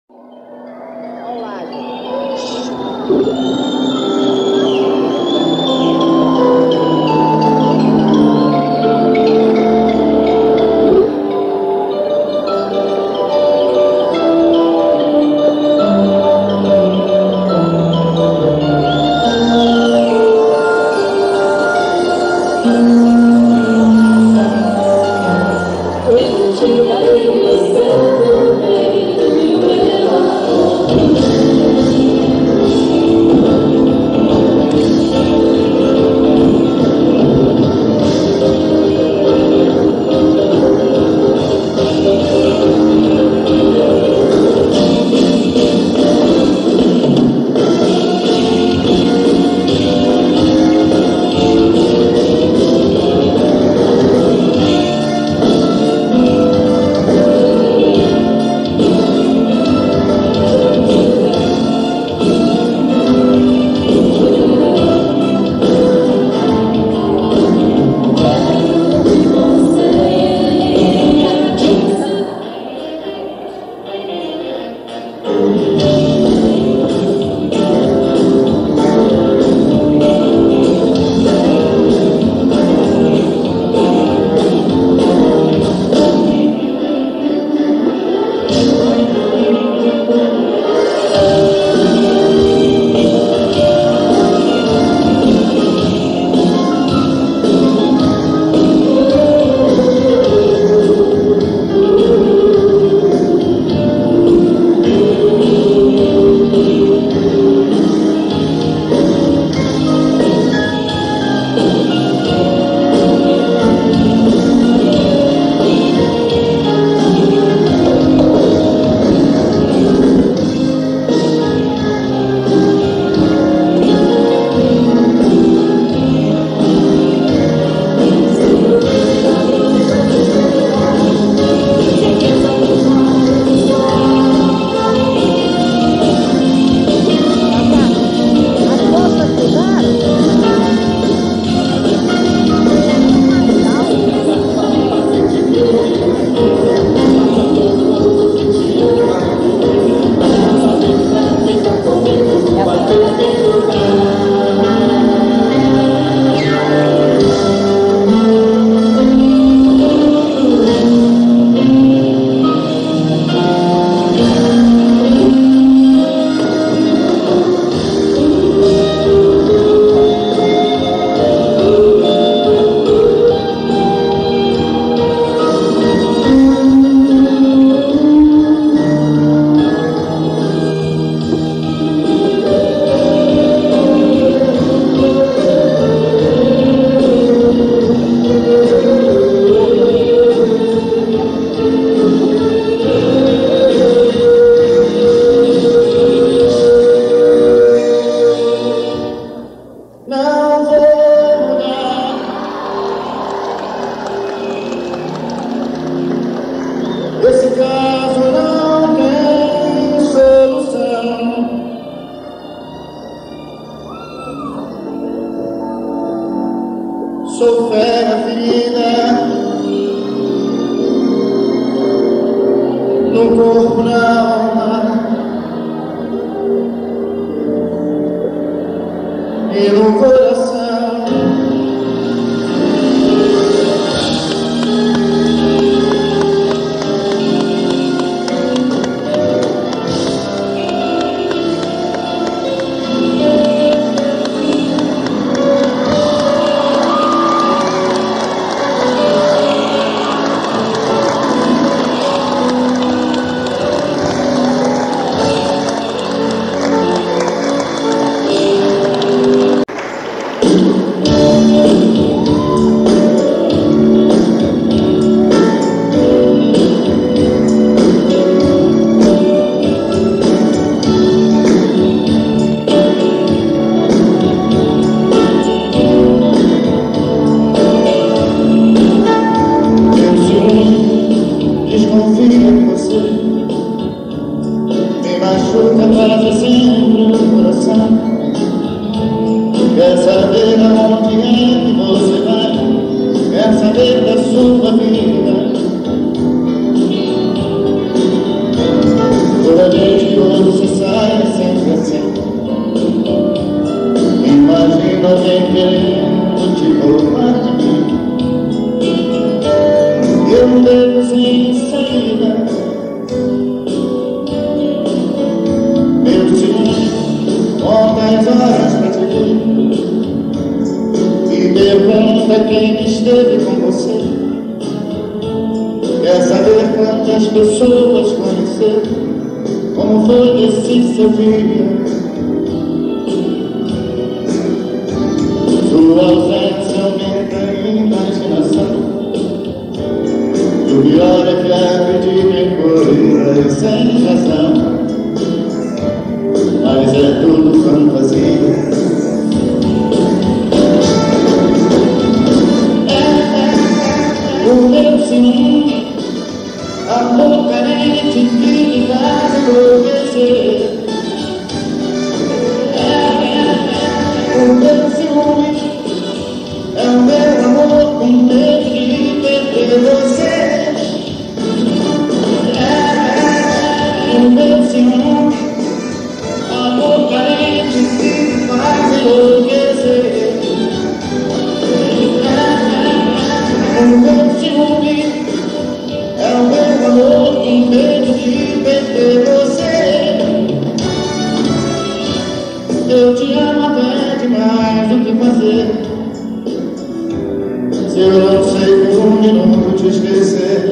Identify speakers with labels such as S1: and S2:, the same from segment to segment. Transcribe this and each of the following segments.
S1: Sou fera ferida no corpo, na alma e no coração. Machuca sempre no coração. Quer saber aonde é que você vai? Quer saber da sua vida? Toda vez pra quem esteve com você. Quer saber quantas pessoas conheceu? Como foi esse seu dia? Sua ausência aumenta a imaginação. O pior é que acredita em coisas sem razão, mas é tudo fantasia. O meu ciúme, amor carente que me faz enlouquecer. O meu ciúme é o meu amor com medo de perder você. O meu ciúme, amor carente que me faz enlouquecer. O meu ciúme é o meu amor com medo de perder você. Eu te amo até demais, o que fazer? Se eu não sei por um minuto te esquecer.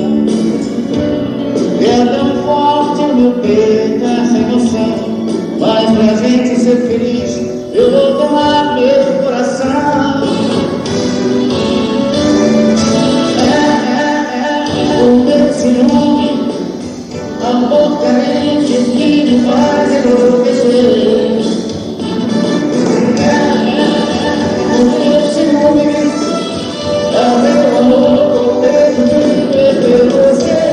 S1: É tão forte o meu peito, essa emoção. Mas pra gente ser feliz, eu vou tomar meu coração. O meu ciúme, amor carente que me faz enlouquecer. O meu ciúme é o meu amor com medo de perder você.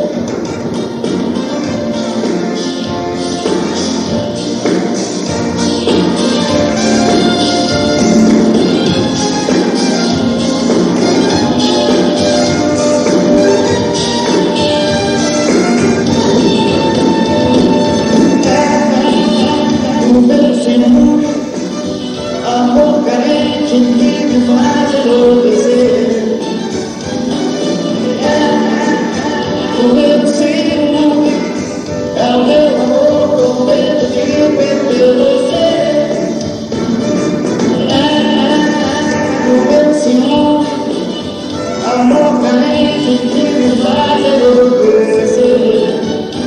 S1: O meu ciúme, amor carente que me faz enlouquecer. O meu ciúme é o meu amor com medo de perder você. O meu ciúme, amor carente que me faz enlouquecer.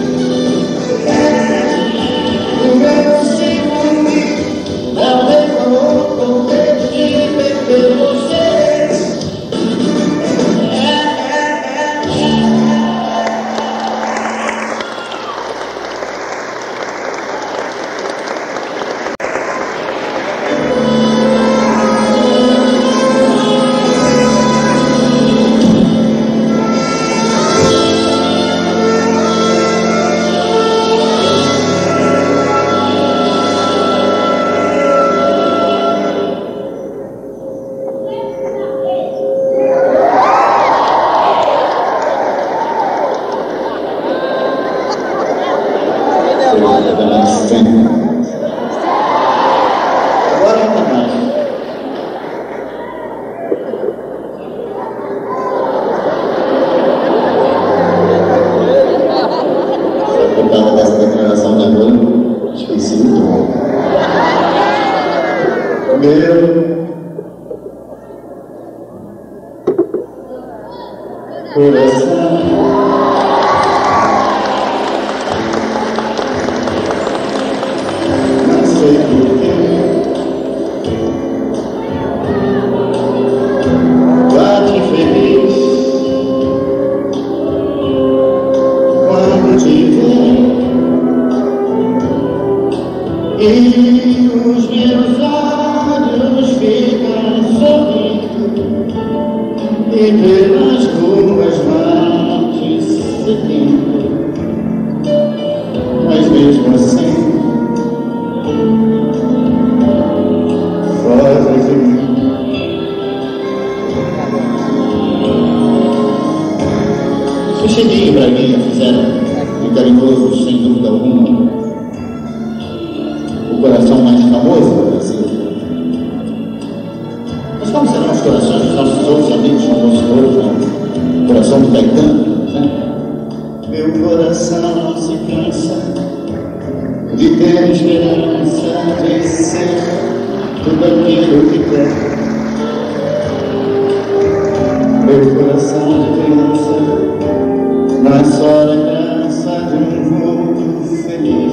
S1: O meu ciúme é o meu amor com medo de perder você. Agora não tá mais. Por causa dessa declaração de amor, esqueci o tom. Meu coração. Bate feliz quando te vê, e os meus olhos ficam sorrindo, e pelas ruas vão te seguindo, mas mesmo assim foge de mim. Se cheguei em Braguinha, fizeram um carinhoso, sem dúvida alguma, o coração mais famoso do Brasil. Mas como serão os corações dos nossos outros amigos compositores, né? O coração do Caetano, né? Meu coração não se cansa de ter esperança de ser tudo aquilo que quer. Meu coração de criança não é só lembrança de um mundo feliz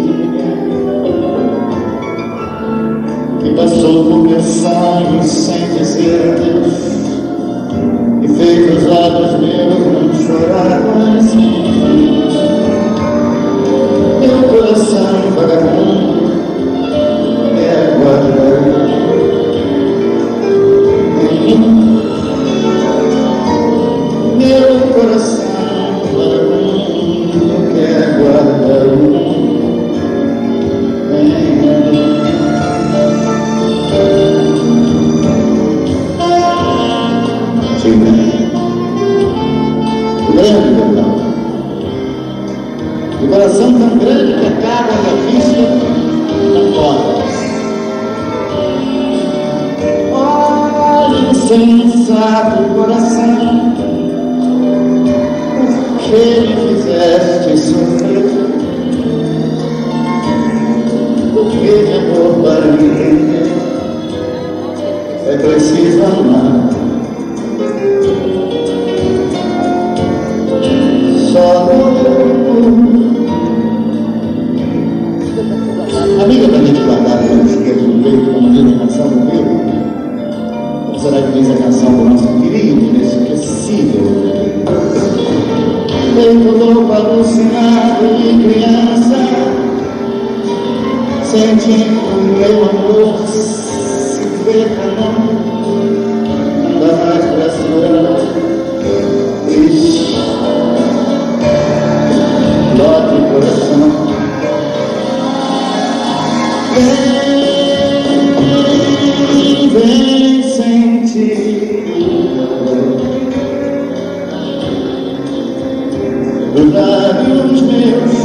S1: que passou por meus sonhos sem dizer adeus e fez os olhos meus não chorar assim. Meu coração vagabundo quer guardar. Meu coração vagabundo quer guardar. Grande perdão. O coração tão grande que acaba da vista na porta. Olha, insensato coração, por que me fizeste sofrer? Porque de amor para me entender é preciso amar. Amiga da gente guardada no esquerdo do peito, como diz a canção do meu, ou será que diz a canção do nosso querido, inesquecível? Feito louco, alucinado de criança, sentindo o meu amor se derramando, não dá mais pra segurar. Dote coração, vem sentir os lábios meus,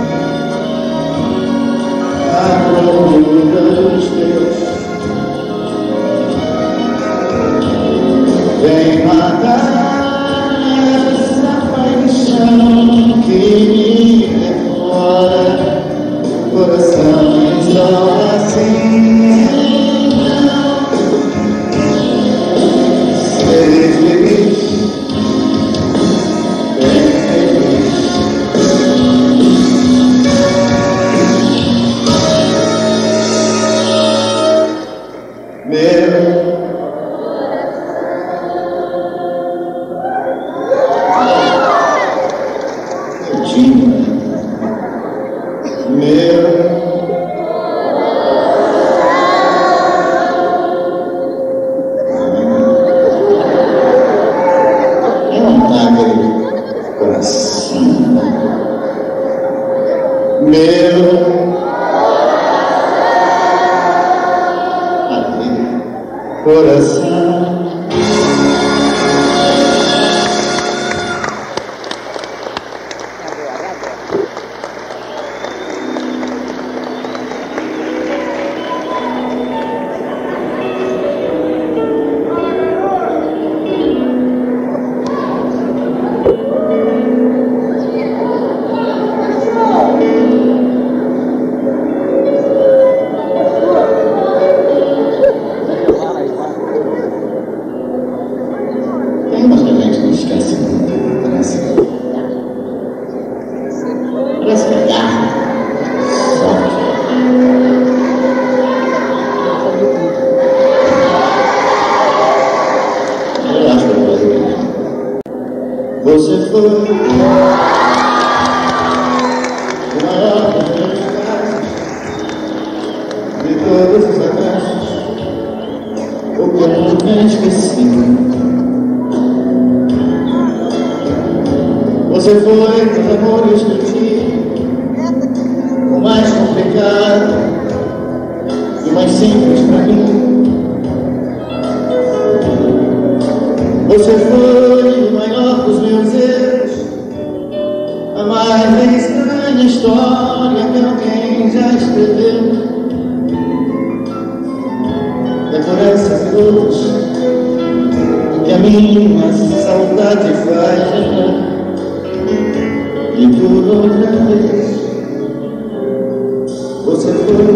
S1: a procura dos teus, vem matar essa paixão que me devora. O coração só assim ser feliz, bem feliz. Meu coração. Você foi o maior dos meus casos, de todos os acasos, o que eu nunca esqueci. Você foi dos amores que eu tive, o mais complicado e o mais simples pra mim. Você foi o maior dos meus erros, a mais estranha história que alguém já escreveu. É por essas lutas que a minha saudade faz lembrar de tudo outra vez. Você foi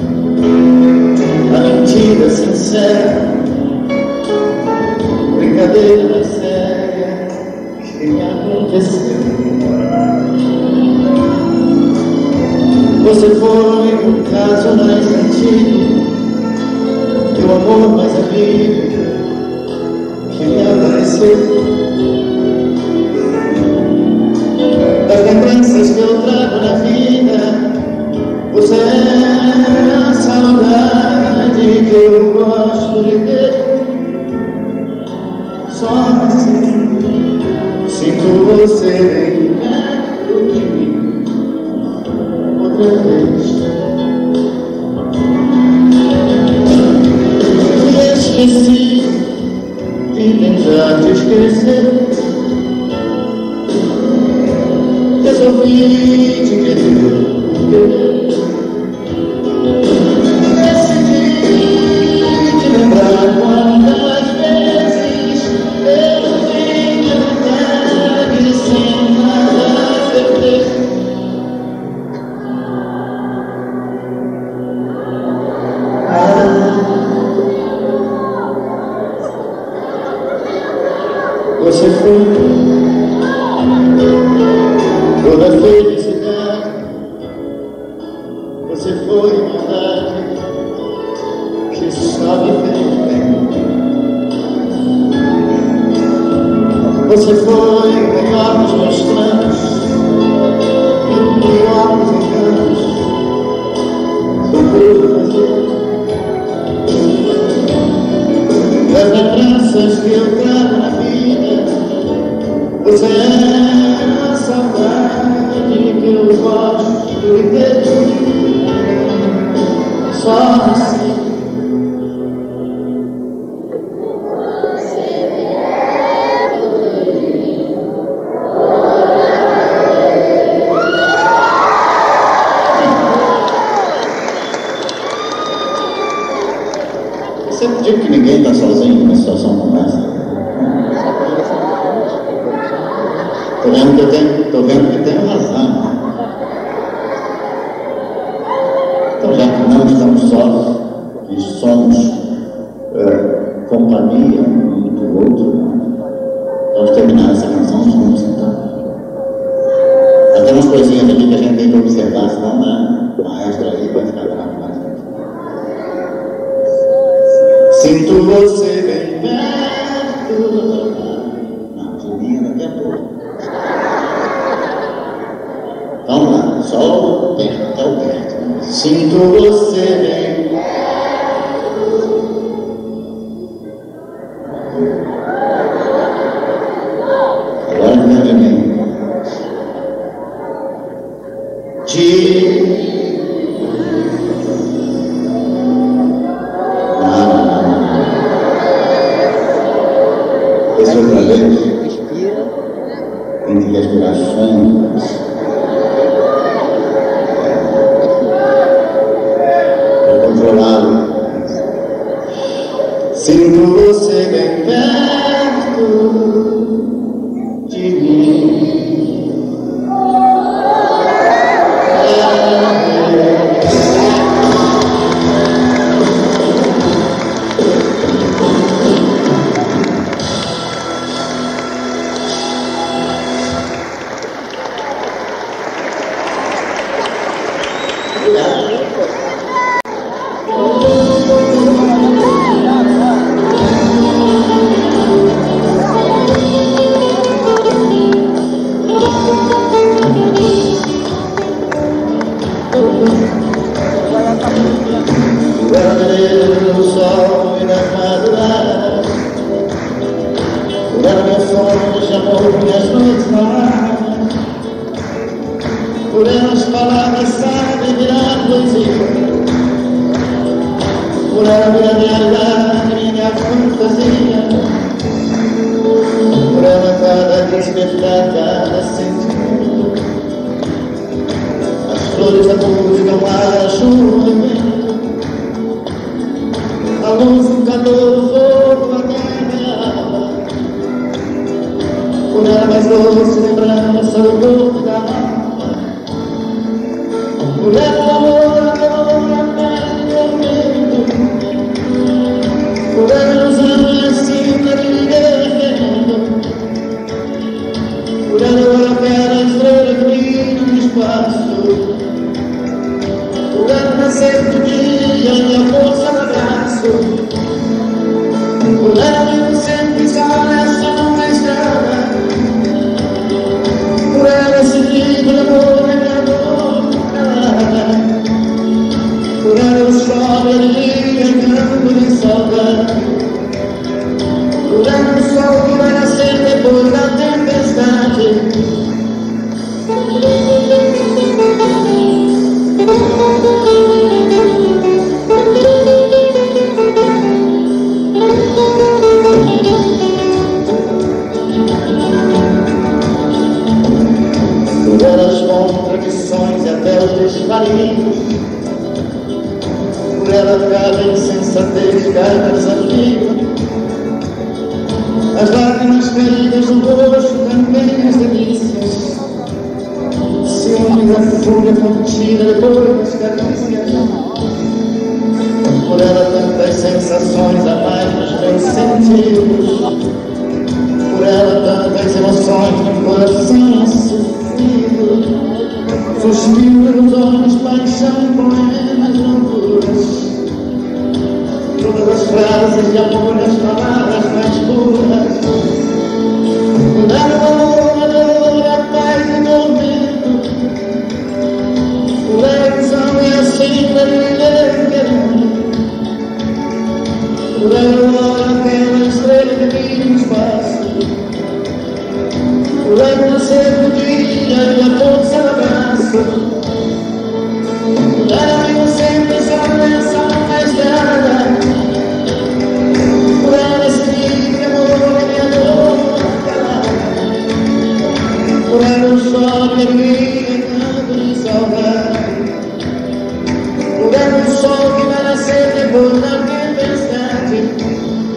S1: a mentira sincera, brincadeira brincadeira séria que me aconteceu. Você foi o caso mais antigo, o amor mais amigo que me apareceu. Das lembranças que eu trago na vida, você é a saudade que eu gosto de ter. Só assim sinto você bem perto de mim outra vez. Esqueci de tentar te esquecer. Resolvi te querer. Decidi te lembrar quantas vezes eu tive vontade sem nada perder. Você foi toda felicidade, você foi maldade que só me fez bem. Você foi o melhor dos meus planos e o pior dos enganos que eu pude fazer. Das lembranças que eu trago na vida, você é a saudade que eu gosto de ter. Só assim eu sempre digo que ninguém está sozinho numa situação como essa. Estou vendo que tenho razão. Então, já que não estamos sós e somos companhia um do outro, vamos terminar essa canção juntos, então. Já tem umas coisinhas aqui que a gente tem que observar, senão a maestra aí vai ficar brava. Sinto você bem perto. Não, de mim daqui a pouco. Vamos lá, só o perto, até o perto. Sinto você bem perto. Agora vem de mim. Esse outra vez. Tem que respirar fundo. Controlado. Sinto você bem perto de mim. No sol e nas madrugadas, por meus sonhos de amor, minhas noites raras, por elas palavras sabem virar poesia, por ela minha realidade, minha fantasia, por ela cada despertar, cada sentimento, as flores da música, o mar, a chuva, o vento, a luz, o calor, o fogo, a terra. Por ela mais doce lembrança, o corpo da alma. Por ela o amor, a dor, a pele, o medo. Por ela os anos assim pra ninguém. Curando aquela estrela que brilha no espaço, curando nascer do dia e a força do abraço, curando sempre só nessa numa estrada, curando esse grito de amor e de amor calada, curando o sol e liga campo de saudade, curando o sol que vai nascer depois da tempestade. Curando as contradições e até os desvarios, curando cada insensatez, cada desafio, as lágrimas caídas no rosto, também as delícias, ciúme da fúria contida depois das carícias, curando tantas sensações a mais dos meus sentidos, curando tantas emoções no coração sofrido, suspiro nos olhos, paixão, poemas, loucuras, todas as frases de amor, as palavras mais puras, curando o amor, a dor, a paz e o momento, curando a ilusão e a sombra brilhante que curando aquela estrela que brilha no espaço, curando o nascer do dia e a força do abraço, curando sempre só nessa uma estrada, curando esse grito de amor e de amor calada, curando o sol que brilha canto de saudade, curando o sol que vai nascer depois da tempestade.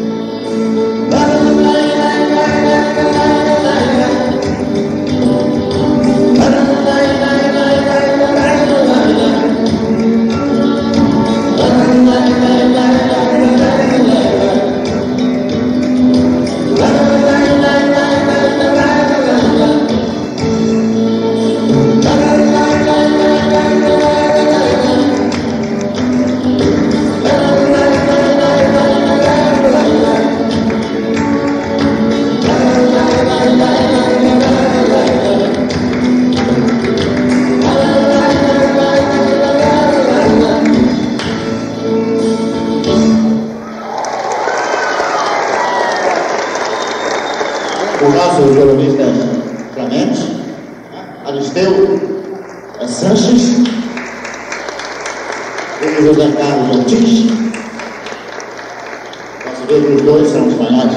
S1: O nosso violonista Clemente, Aristeu Sanches, e José Carlos Ortiz. Posso ver que os dois são espanhóis.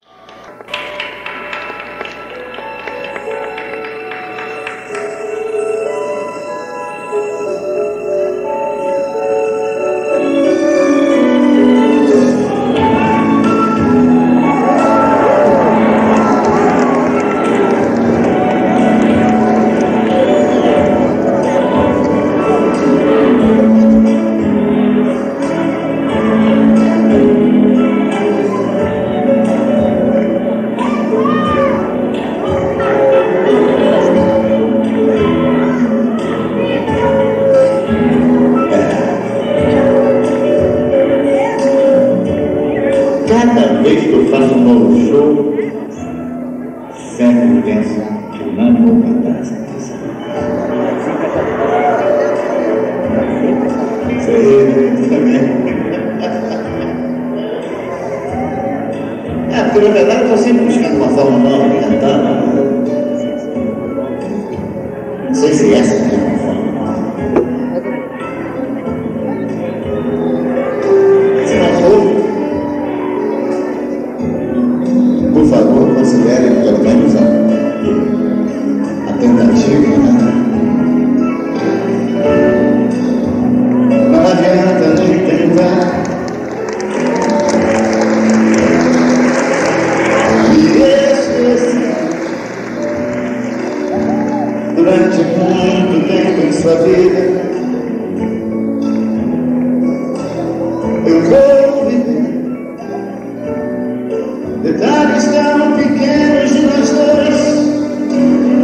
S1: Cada vez que eu faço um novo show, sempre penso que eu não vou cantar essa canção. Você também. Porque na verdade eu estou sempre buscando uma forma nova de cantar. Não sei se essa é uma forma nova. Se não for, por favor, considere pelo menos a tentativa, né? Não adianta nem tentar me esquecer. Durante muito tempo em sua vida, eu vou viver detalhes tão pequenos de nós dois,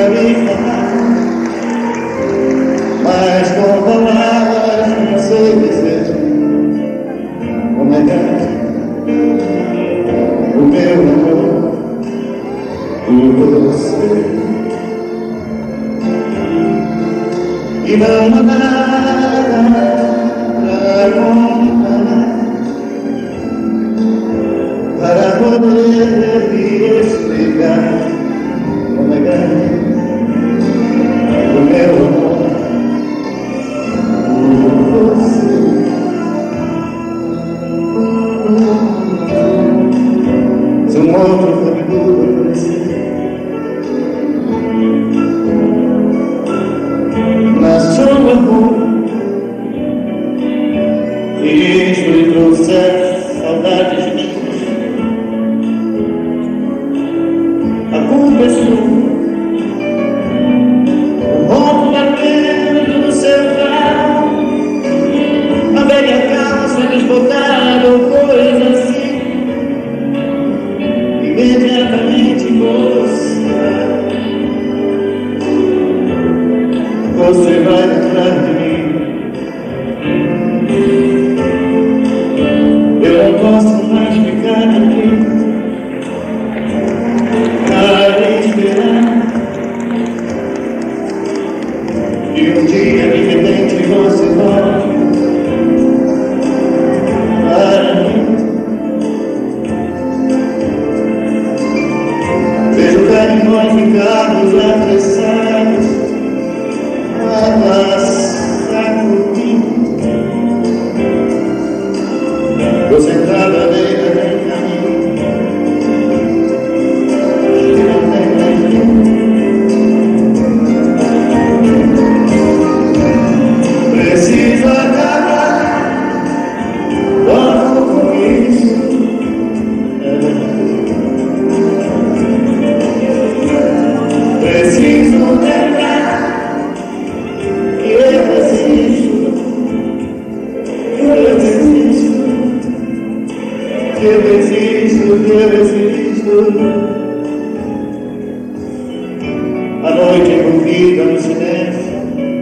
S1: pra me falar, mas com palavras não sei dizer como é grande o meu amor por você. E não há nada pra comparar, para poder me explicar como é grande o meu amor por você. Se um outro caminho aparecer na sua rua e isso lhe trouxer saudades de mim, a culpa é sua. O ronco batendo no seu carro, a velha calça desbotada ou coisa assim, imediatamente você vai atrás de mim. Eu não posso mais ficar aqui a esperar e um dia de repente você volta para mim. Vejo caminhões de carros apressados a passar por mim. Você entrava à beira do caminho que não tem mais fim. Preciso acabar logo com isso. Preciso lembrar que eu existo, eu existo, eu existo, eu existo. A noite envolvida no silêncio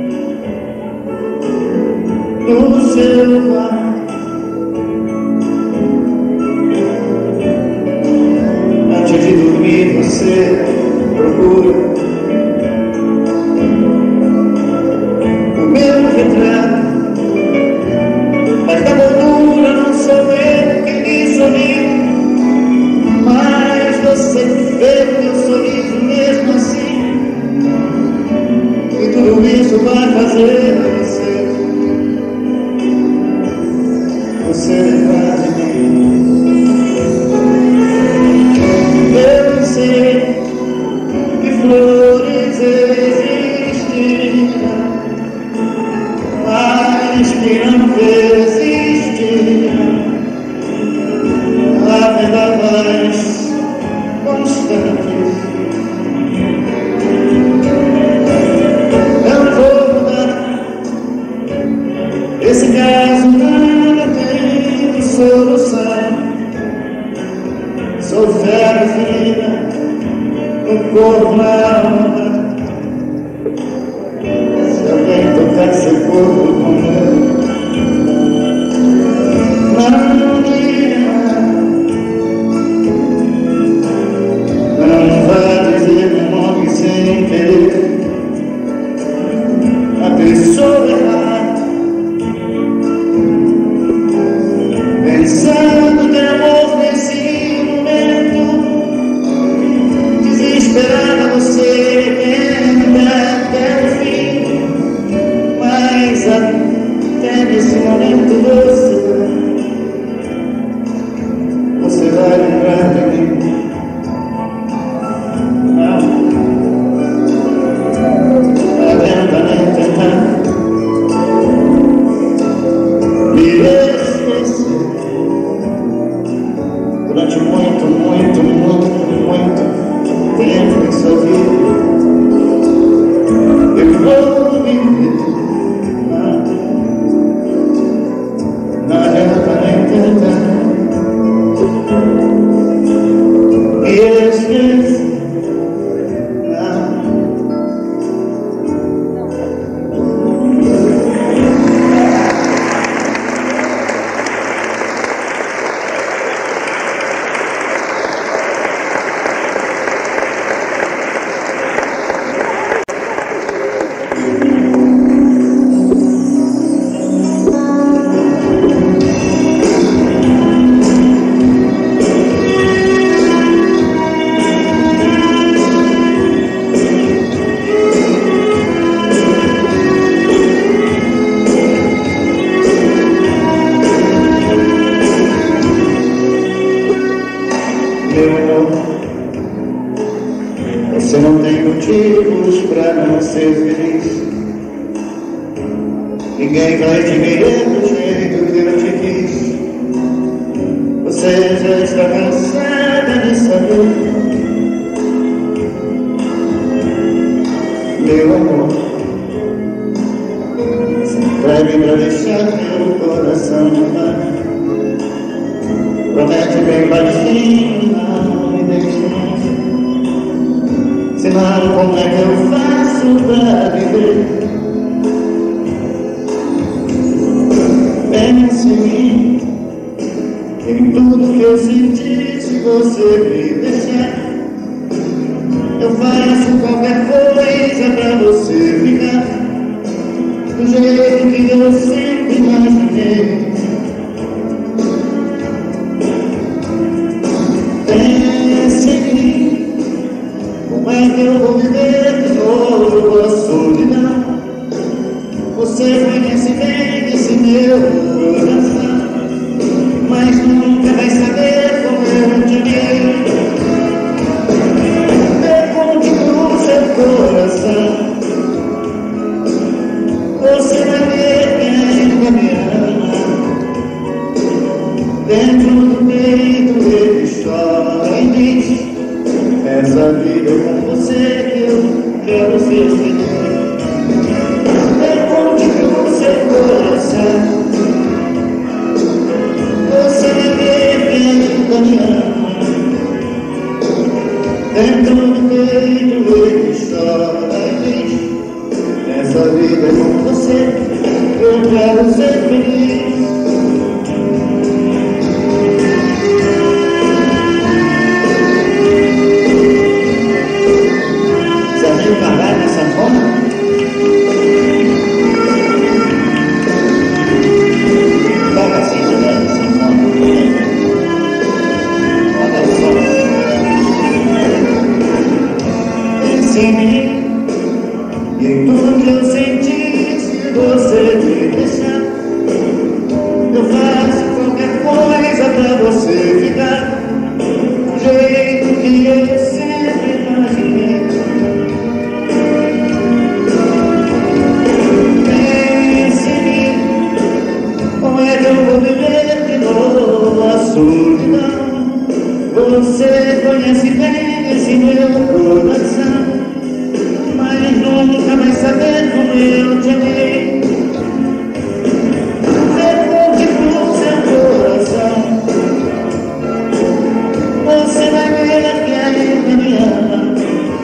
S1: do seu quarto, antes de dormir você procura o meu retrato, mas da moldura não sou eu quem me sorriu, mas você vê o meu sorriso mesmo assim, e tudo isso vai fazer você lembrar de mim. Eu sei que flores existem, mas que não existem a vendavais constantes. Eu vou mudar esse caso, nada tem solução. Sou velho, filha, no corpo, na alma. Se alguém tocar seu corpo com o meu, não diga nada, não vá dizer meu nome sem querer. A pessoa errada, pensando ter amor nesse momento, desesperada você tenta até o fim, mas Você não tem motivos pra não ser feliz. Ninguém vai te querer do jeito que eu te quis. Você já está cansada de saber, meu amor, se entregue pra deixar meu coração amar. Promete bem baixinho, não me deixe longe, senão como é que eu faço pra viver? Pense em mim, em tudo que eu senti. Se você me deixar, eu faço qualquer coisa pra você ficar do jeito que eu sempre imaginei. Pense em mim, como é que eu vou viver de novo a solidão? Você conhece bem esse meu coração, mas nunca vai saber como eu te amei. Pergunte pro seu coração, você vai ver que ainda me ama. Dentro do peito ele chora e diz: essa vida é com você que eu quero ser feliz. Pergunte pro seu coração, você vai ver que ainda me ama. Dentro do peito ele chora e diz: essa vida é com você que eu quero ser feliz. Serginho Carvalho na sanfona? Toca assim, Juliana, sanfona. Olha só. Pense em mim e em tudo que eu senti. Se você me deixar, eu faço qualquer coisa pra você ficar do jeito que eu sempre imaginei. Pense em mim, como é que eu vou viver de novo a solidão? Você conhece bem esse meu coração, mas nunca vai saber como eu te amei. Pergunte pro seu coração, você vai ver que ainda me ama.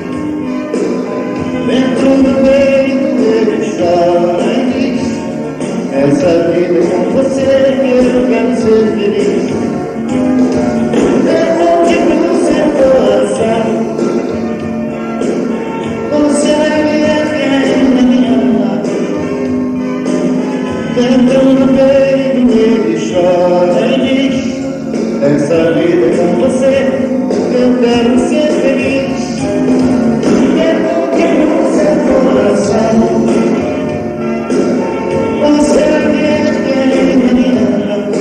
S1: Dentro do peito ele chora e diz: essa vida é com você que eu quero ser feliz. Pergunte pro seu coração, você vai ver que ainda me ama. Dentro do peito ele chora e diz: essa vida é com você que eu quero ser feliz. Pergunte pro seu coração, você vai ver que ainda me ama.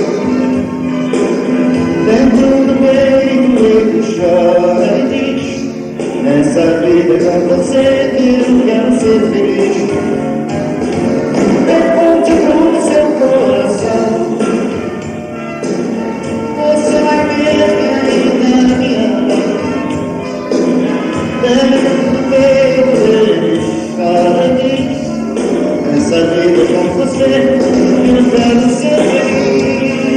S1: Dentro do peito ele chora e diz: essa vida é com você que eu quero ser feliz. Pergunte pro seu coração, você vai ver que ainda me ama. Dentro do peito ele chora e diz: essa vida é com você que eu quero ser feliz.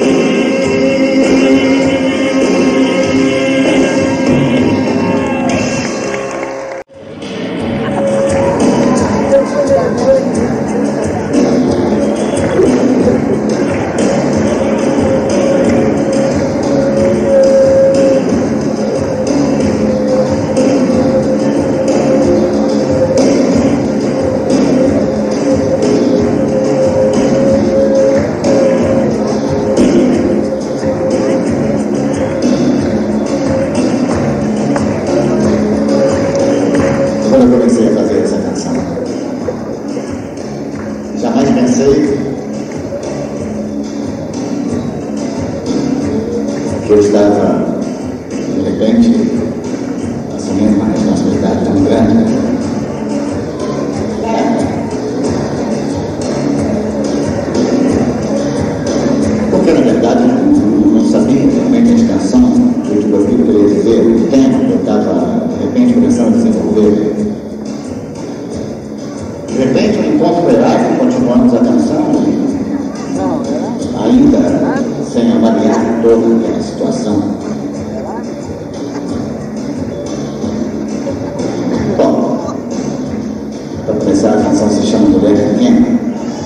S1: Quando eu comecei a fazer essa canção, jamais pensei que eu estava, de repente, assumindo uma responsabilidade ver. De repente, o encontro erático, continuamos a canção, ainda sem avaliar toda aquela situação. Bom, para começar, a canção se chama Mulher Pequena.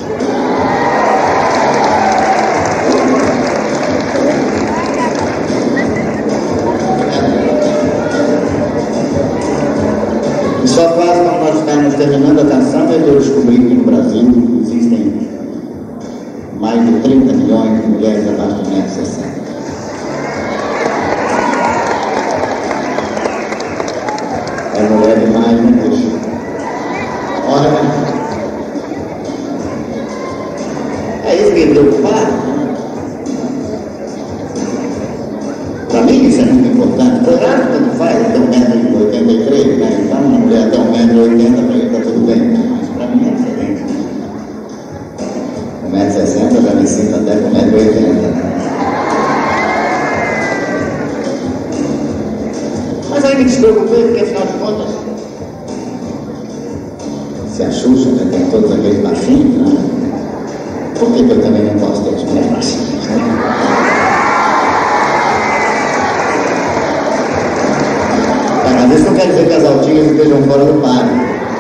S1: Só quase quando nós estamos terminando a canção é que eu descobri que no Brasil existem mais de 30 milhões de mulheres abaixo de 1,60 m. É mulher demais, né, bicho? Olha, é isso que me preocupar. Para mim isso é muito importante. Claro que tanto faz, até 1,83 m, né? Então uma mulher até 1,80 m para ele está tudo bem. Mas para mim é diferente. 1,60 m eu já me sinto até com 1,80 m. Mas aí me despreocupei, porque afinal de contas, se a Xuxa já tem todos aqueles baixinhos, né? Por que eu também não posso ter os meus baixinhos, né? Mas isso não quer dizer que as altinhas estejam fora do par.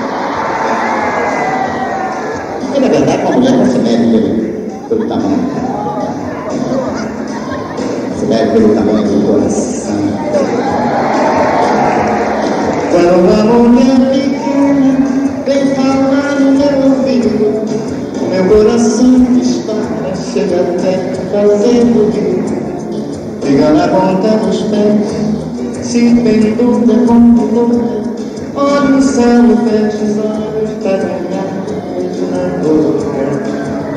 S1: Porque na verdade uma mulher não se mede pelo tamanho. Se mede pelo tamanho do coração. Quando uma mulher pequena vem falar no meu ouvido, o meu coração dispara, chega até fazer ruído. Fica na ponta dos pés, se pendura como louca, olha o céu e fecha os olhos para ganhar na boca.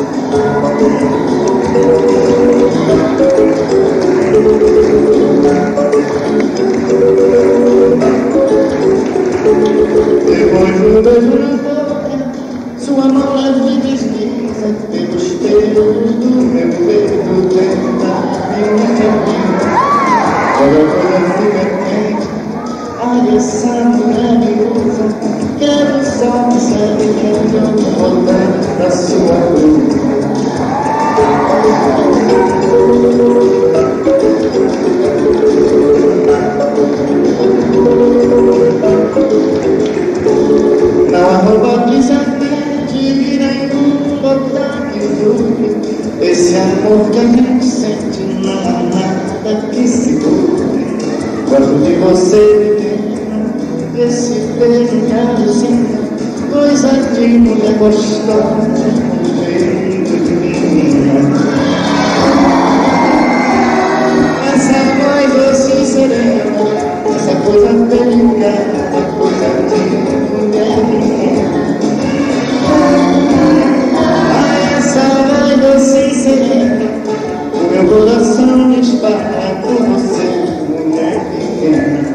S1: Depois do beijo na boca, sua mão leve desliza pelos pelos do meu peito, tenta me caminho. Quando a coisa fica quente, olha essa maravilhosa, quero só me saber que eu não vou voltar da sua luz. Não arroba que se atende, vira em um botar que dure. Esse amor que a gente sente não há nada que segure. Gosto de você, menina, esse beijo que alucina, coisa de mulher gostosa, um jeito de menina. Essa voz doce e serena, essa coisa delicada, coisa de mulher pequena. Essa voz doce e serena, o meu coração dispara por você, mulher pequena.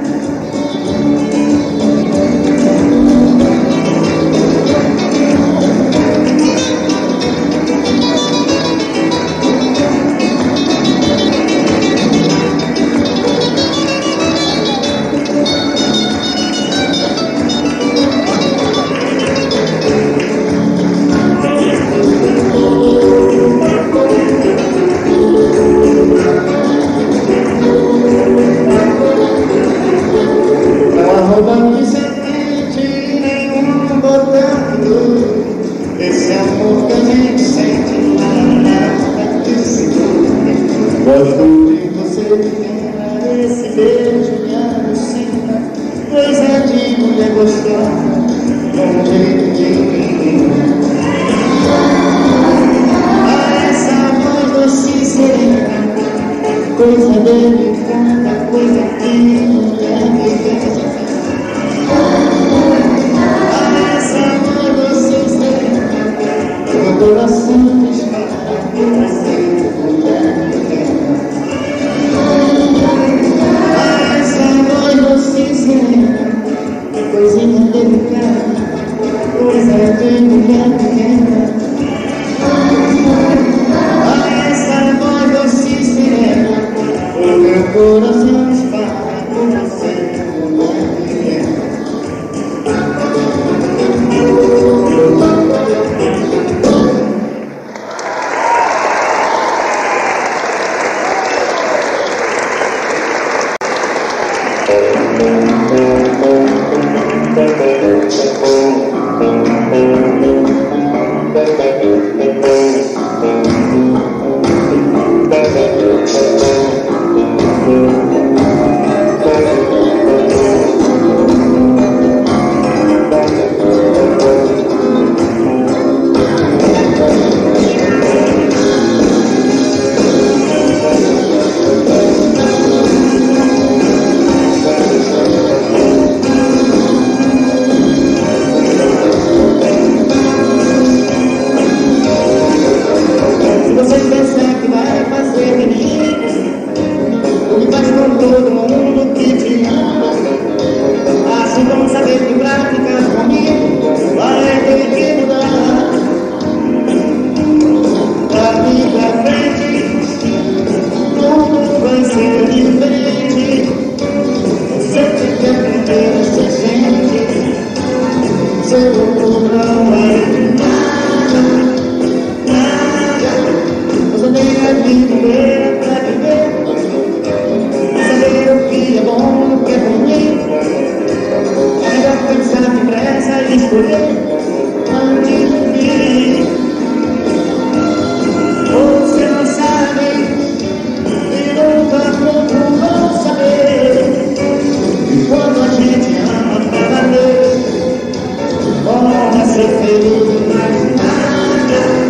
S1: Esse amor que a gente sente não há nada que segure. Gosto de você pequena, esse beijo me alucina, coisa de mulher gostosa, um jeito de menina. Essa voz doce e serena, coisa delicada, coisa de mulher pequena. Meu coração dispara por você, mulher pequena. Essa voz doce e serena, coisinha delicada, coisa de mulher pequena. Essa voz doce e serena, o meu coração dispara por você, mulher pequena. escolher antes de mim. Você não sabe e nunca vão saber. E quando a gente ama pra valer, bora ser feliz, mas nada.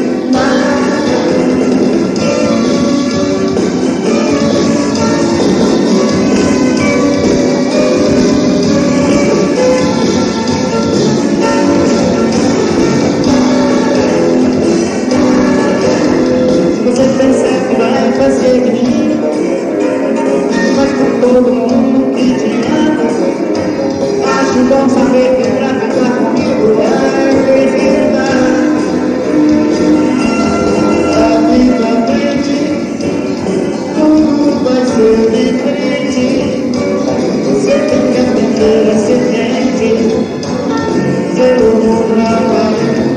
S1: Você pensa que vai fazer de mim, mas com todo mundo que te ama, acho bom saber que pra ficar comigo vai verdade. Daqui pra frente tudo vai ser diferente. Você tem que aprender a ser gente, ser o mundo na vai.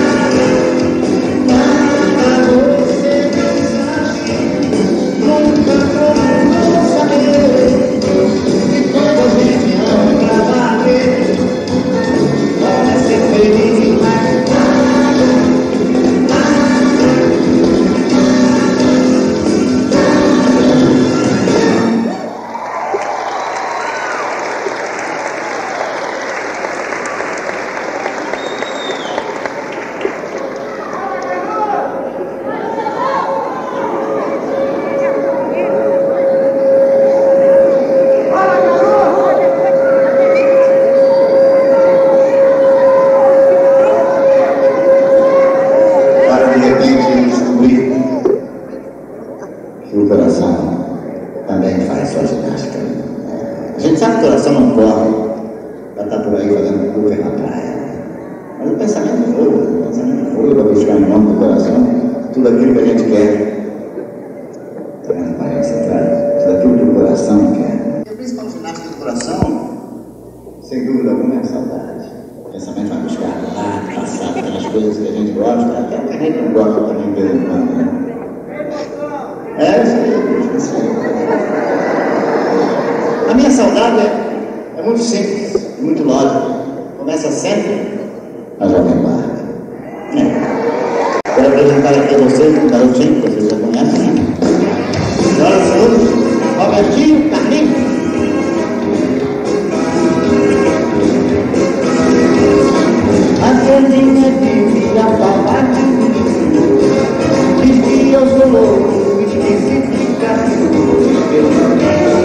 S1: O coração também faz sua ginástica. A gente sabe que o coração não corre para estar por aí fazendo curva na praia. Mas o pensamento voa para buscar em nome do coração tudo aquilo que a gente quer. Está vendo, parece atrás? Tudo aquilo que o coração quer. E a principal ginástica do coração, sem dúvida alguma, é a saudade. O pensamento vai buscar lá, passado, aquelas coisas que a gente gosta, até o que a gente não gosta também, de vez em quando, né? Isso aí. A minha saudade é muito simples, muito lógica. Começa sempre a Jovem Guarda. Quero apresentar aqui a vocês um garotinho que vocês já conhecem, né? Senhoras e senhores, Robertinho Carlinhos. A Fernandinha vive a falar de mim, vivia os dolores. Eu não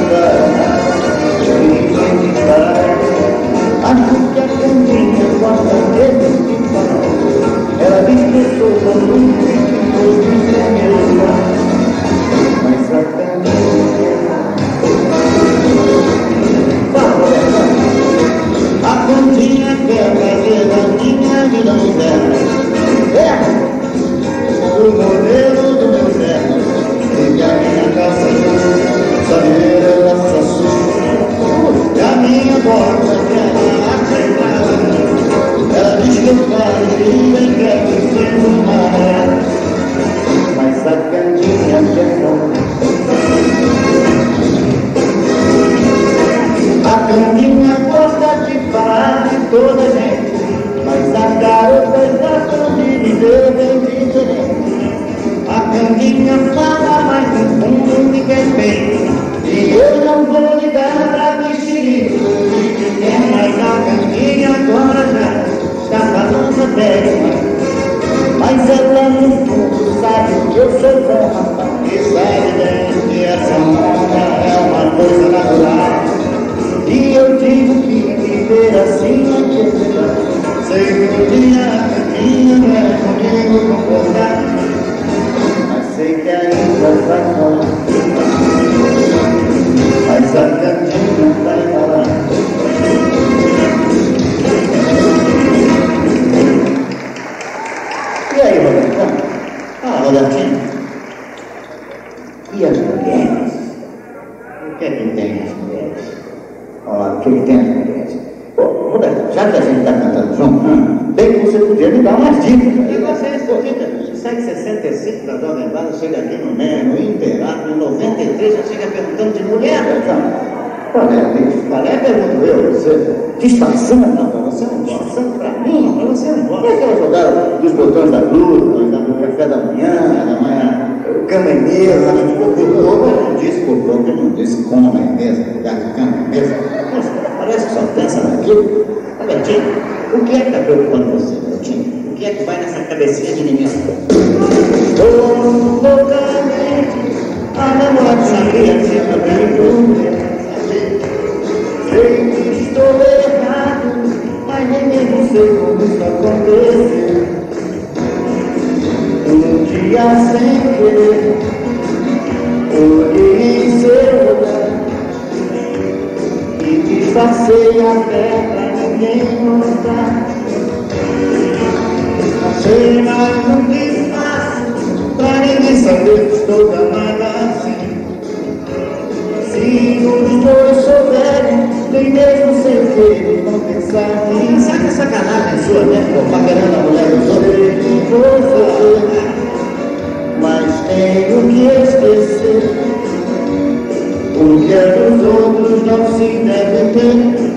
S1: acho que a Candinha gosta mesmo de falar. Ela diz que eu sou muito perigoso sem meu pai. Mas a Candinha a Candinha quer fazer a minha vida moderna. O modelo do meu zero. E a minha casa saber essa sua. E a minha porta que ela aceitar. Ela diz que eu faria e quero ser uma. Mas a Candinha quer não. A Candinha gosta de falar de toda a gente, mas as garotas gostam de viver bem diferente. A Candinha fala mais no fundo de quem tem, e eu não vou ligar pra mexer. Mas a Candinha agora já está falando até demais. Mas ela no fundo sabe que eu sou bom rapaz, e sabe bem que essa onda é uma coisa natural. E eu digo que viver assim é verdade. Sei que um dia a Candinha não é comigo concordar, mas sei que ainda vai falar. Mas a Candinha vai falar. E aí, Roberto? Ah, Robertinho. E as mulheres? O que é que tem as mulheres? Olha, o que tem as mulheres? Pô, Roberto, já que a gente está cantando junto, bem que você podia me dar umas dicas. O negócio é esse, porque 765 da Jovem Guarda chega aqui no meio, no Imperato, em 93 já chega perguntando de mulher, então. Qual é, bicho? Qual é, pergunto eu? Você disfarçando? Não, você não disfarçando. é que elas jogaram dos botões da blusa, do café da manhã, cama e mesa, não disse botão, que não disse cama e mesa, lugar de cama e mesa. Nossa, parece que só pensa naquilo. Betinho, o que é que está preocupando você, Betinho? O que é que vai nessa cabecinha de menino? Loucamente, a namoradinha criativa bem sei que estou errado, mas nem mesmo sei como isso aconteceu. Um dia sem querer, olhei em seu olhar e disfarcei a fé pra ninguém notar. Achei mais um disfarce pra ninguém saber que estou amada assim. Se os dois souberem, nem mesmo sem querer, vão pensar que sabe a sacanagem sua, né? Tô paquerando a mulher dos outros. Mas tenho que esquecer o que é dos outros não se deve ter.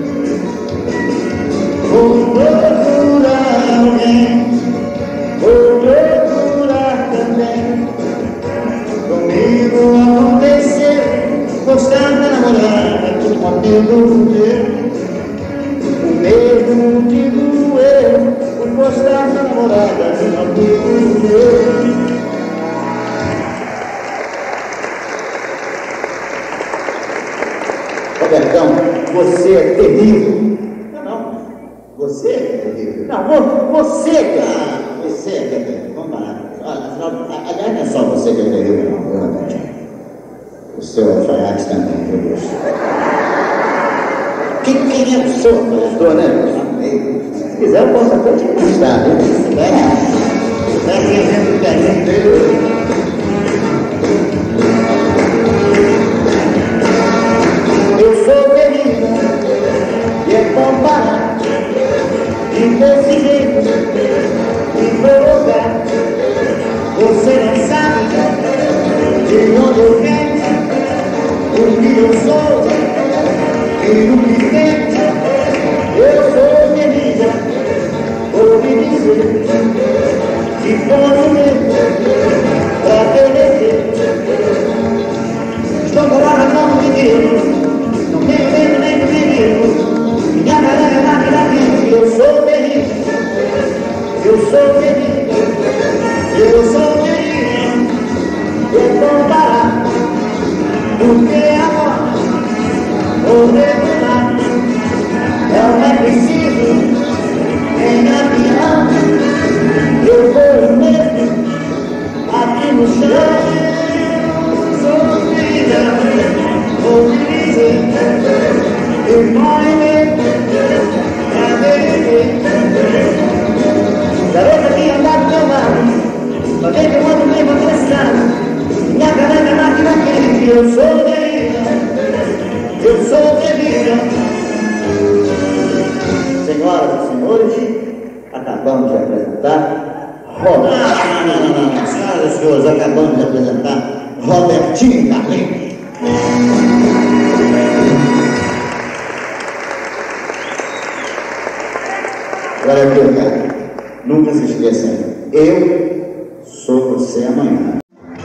S1: Vou procurar alguém, vou procurar também. Comigo aconteceu, gostar da namorada de um amigo meu. O mesmo digo eu, por gostar da namorada de um amigo meu. Robertão, você é terrível. Não, você é terrível. Não, você é terrível. Você é terrível. Vamos parar. Aliás, não é só você que é terrível, não, viu, Robertinho? O seu alfaiate também, viu, Deus? Quem é o seu alfaiate, né? Se quiser, eu posso até te emprestar, viu? Se quiser, exemplo que a gente dele. Eu sou terrível, e é bom parar de desse jeito, de provocar. Você não sabe de onde eu venho, o que eu sou e o que tento. Eu sou terrível, vou me dizer, de fome mesmo, pra obedecer. Estou colado como de Deus. Não tenho medo nem do perigo. Minha galera é máquina viva. Eu sou terrível. Eu sou terrível. Eu sou terrível. Eu vou parar. Porque agora vou regular. Não é preciso nem avião. Eu vou mesmo aqui no chão. Sou terrível. Vou me dizer, eu morrerei pra beber. Garota que andar do meu lado, pra ver que eu ando mesmo apressado. Minha galera máquina quente, eu sou terrível. Eu sou terrível. Senhoras e senhores, acabamos de apresentar Robertinho. Não. Senhoras e senhores, acabamos de apresentar Robertinho Carlinhos. Agora é que eu quero. Nunca se esqueçam. Eu sou você amanhã.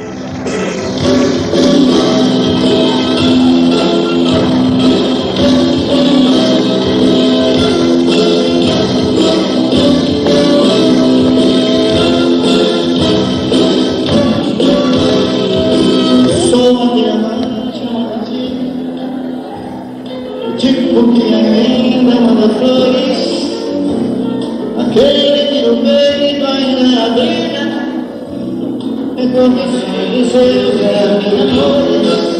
S1: Tipo que ainda manda flores, aquele que no peito ainda abriga, é porque sonhos seus eram minha flores.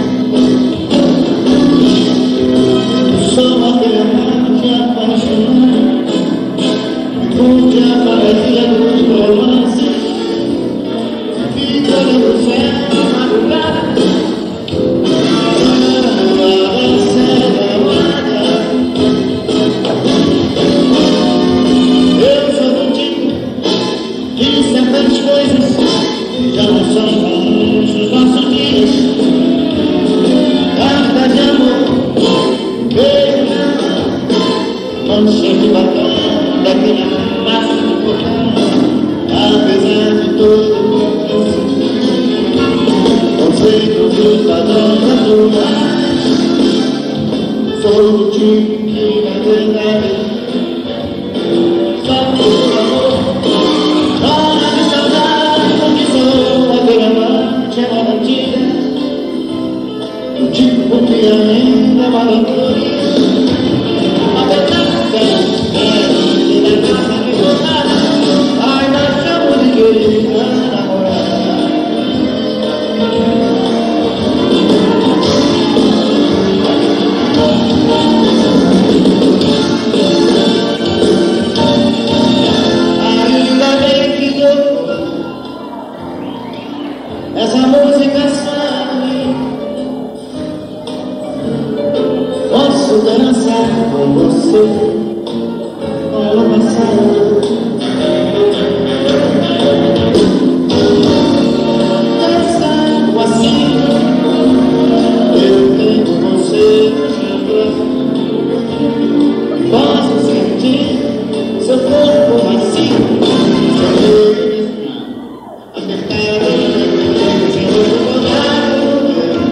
S1: Sou aquele amante apaixonado, curte a fantasia dos romances, fica no céu na madrugada. Certas coisas já não são comuns nos nossos dias. Carta de amor, beijo na mão, mancha de batom daquele mar. amado mais. Sou do tipo que na verdade só por amor. Hora de saudade, porque sou aquele amante amarantida, do tipo que ainda malancoria. A verdade é da casa que gostava, ainda chamo de querida namorada. Ainda bem que dou essa música sabe, posso dançar com você no passado. Dançando assim, eu tenho você no braço. Posso sentir seu corpo macio, seu dedo apertado, seu rodado,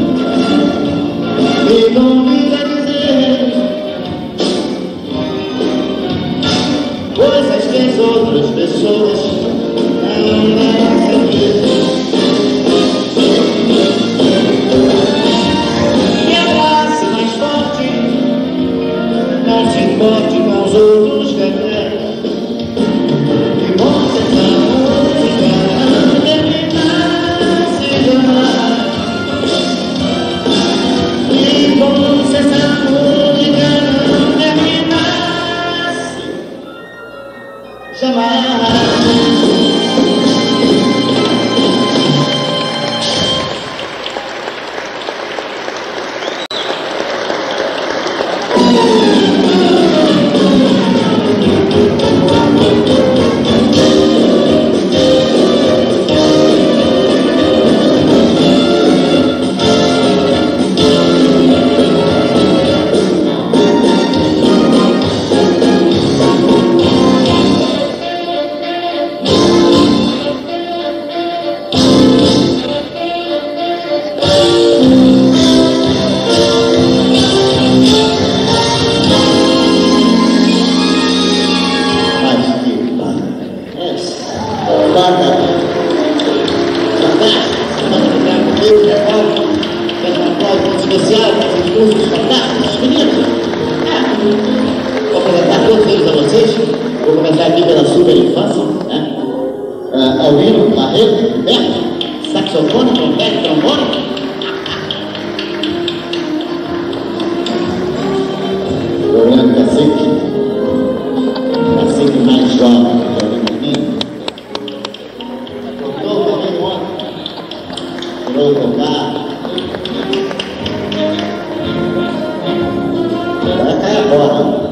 S1: me convida a dizer coisas que as outras pessoas não devem saber. Me abrace mais forte, não se importe com os outros cafés. E mostre essa música não terminasse de amar. E como se essa música não terminasse jamais. Vou apresentar todos eles a vocês. Vou começar aqui pela super infância, né? Alvino, Barreto, Beto, saxofone, trompete, trombone. Orlando Cacique, Cacique mais jovem, que é o menino. Tocou também ontem, virou tocar. Vai cair agora.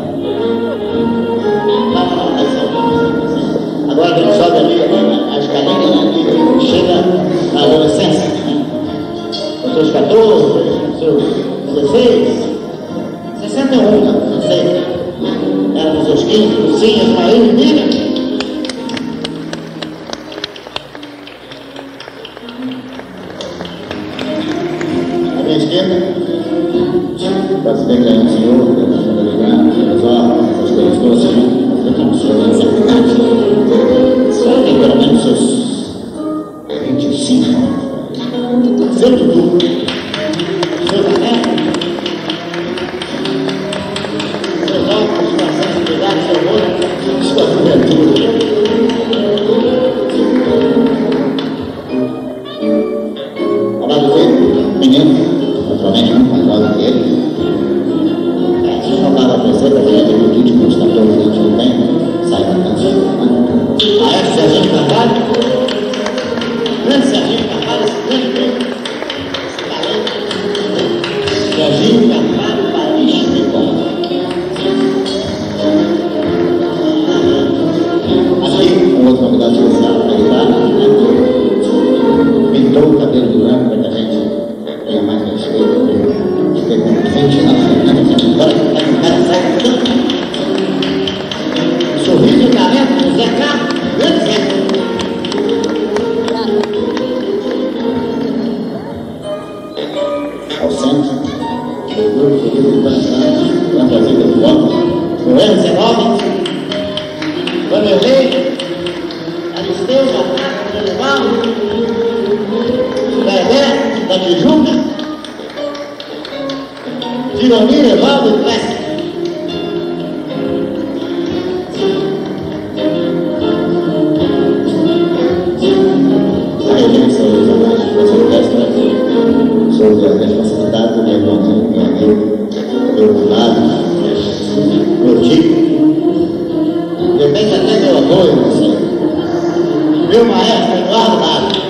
S1: Agora ele sobe ali, a escadinha ali, chega na adolescência, né? Com seus 14, seus 16, 61, não sei. Era com seus 15, cursinhas, marido e filha. À minha esquerda, pode ver que é um senhor, pelos órgãos, essas coisas todas, né? Um senhor de certa idade. O senhor tem pelo menos seus 25 anos. Seu Dudu, seu Zaneto, seus óculos, sua sensibilidade, seu olho, sua juventude. Ao lado dele, menino, naturalmente muito mais jovem que ele. Se não dava para você, porque ele tem um que constatou que a gente não tem, sai da canção. A esse Serginho Carvalho, grande Serginho Carvalho, esse grande prêmio, esse talento, Serginho Carvalho, Paris, Nicola. Aqui, um outro convidado especial para ele, pintou o cabelo branco para que a gente tenha mais respeito. Fiquei com 20 anos, agora o cara sai do campo. Sorriso e talento do Zé Carlos, grande Zé. Ao centro, no ano 19, Vanderlei, Aristeu, Matato, Genivaldo, Dedé, da Tijuca, Tironi, Evaldo e Clécio. Sobre a responsabilidade do meu irmãozinho, meu amigo, meu cunhado, meu tio, de repente até meu avô, eu não sei, meu maestro Eduardo Mário.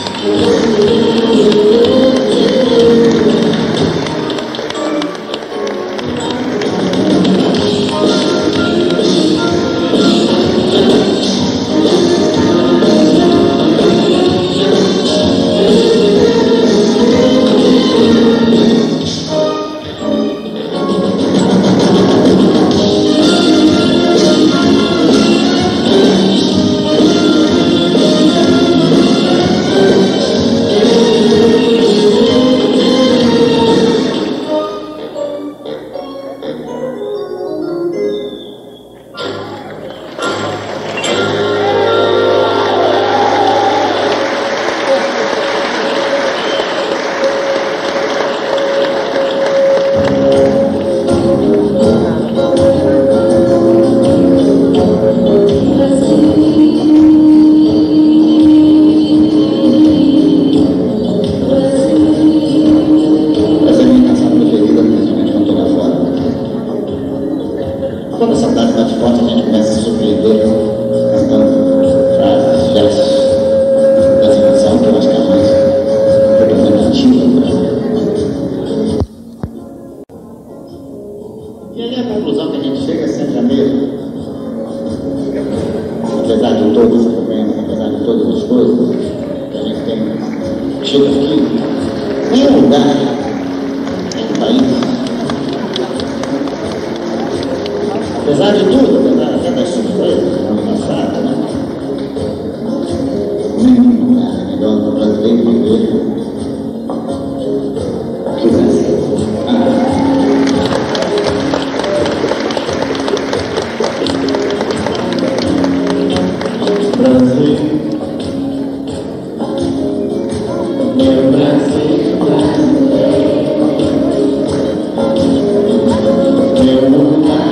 S1: Quando a saudade bate forte, a gente começa a se surpreender cantando frases, gestos dessa canção, que eu acho que é a mais representativa do Brasil. E aí a conclusão que a gente chega é sempre a mesma. Apesar de todos os problemas, apesar de todas as coisas que a gente tem, chega aqui, nenhum lugar, nenhum país, apesar de tudo, apesar até das surpresas do ano passado, né? Nenhum lugar melhor para o brasileiro viver que o Brasil. Brasil, meu Brasil brasileiro, meu lugar.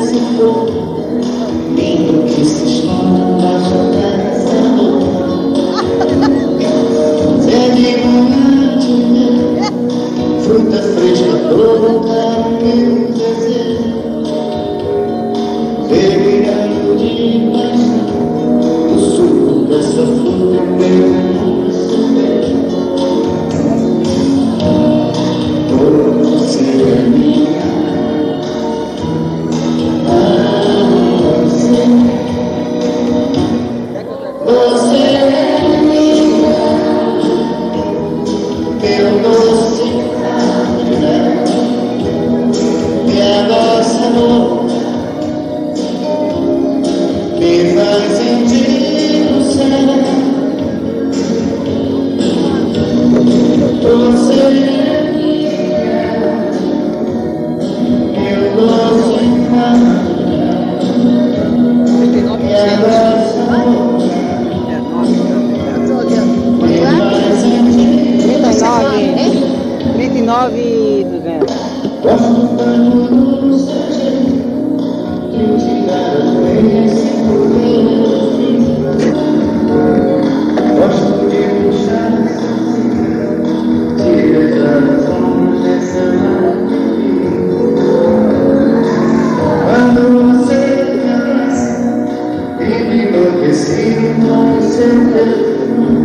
S1: esse fogo lindo que se esconde embaixo dessa roupa. Zé de manhã, fruta fresca provocar meu desejo, beberando de paixão o suco dessa fruta meu cerveja. Você é minha, você é minha, meu doce predileto, minha doce amor, me faz sentir o céu. Você é gosto tanto do seu jeito de tirar as veias sem poder fim. Gosto de puxar essa cigarra, tirar as ondas dessa maravilha. Quando você me abraça e me enlouqueci com o seu perfume.